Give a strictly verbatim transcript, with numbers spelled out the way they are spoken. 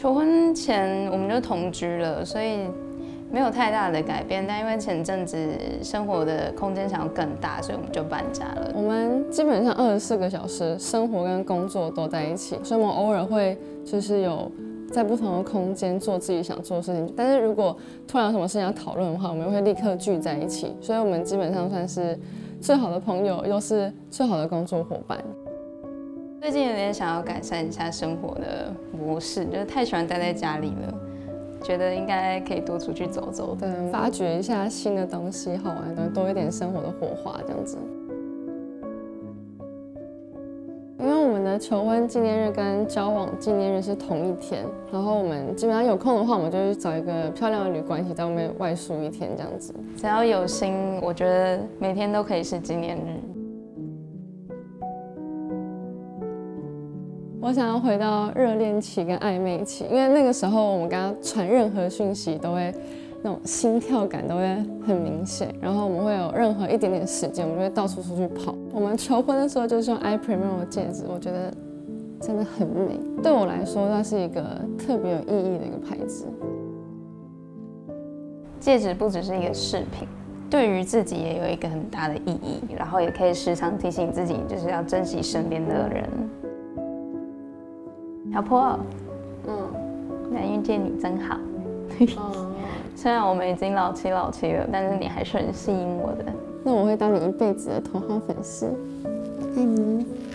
求婚前我们就同居了，所以没有太大的改变。但因为前阵子生活的空间想要更大，所以我们就搬家了。 我们基本上二十四个小时生活跟工作都在一起，所以我们偶尔会就是有在不同的空间做自己想做的事情。但是如果突然有什么事情要讨论的话，我们会立刻聚在一起。所以我们基本上算是最好的朋友，又是最好的工作伙伴。 最近有点想要改善一下生活的模式，就是太喜欢待在家里了，觉得应该可以多出去走走， 对，发掘一下新的东西、好玩的东西，多一点生活的火花这样子。因为我们的求婚纪念日跟交往纪念日是同一天，然后我们基本上有空的话，我们就去找一个漂亮的旅馆，一起在外面外宿一天这样子。 只要有心，我觉得每天都可以是纪念日。 我想要回到热恋期跟暧昧期，因为那个时候我们跟他传任何讯息都会那种心跳感都会很明显，然后我们会有任何一点点时间，我们就会到处出去跑。我们求婚的时候就是用 I Primero 的戒指，我觉得真的很美，对我来说它是一个特别有意义的一个牌子。 戒指不只是一个饰品，对于自己也有一个很大的意义，然后也可以时常提醒自己，就是要珍惜身边的人。小坡，嗯，能遇见你真好。哦，虽然我们已经老七老七了，但是你还是很吸引我的。 那我会当你一辈子的头号粉丝，爱你。